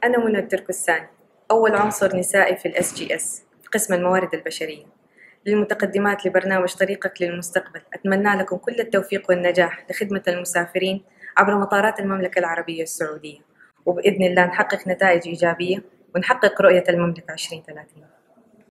أنا منى التركستاني، أول عنصر نسائي في الSGS في قسم الموارد البشرية. للمتقدمات لبرنامج طريقك للمستقبل، أتمنى لكم كل التوفيق والنجاح لخدمة المسافرين عبر مطارات المملكة العربية السعودية، وبإذن الله نحقق نتائج إيجابية ونحقق رؤية المملكة 2030.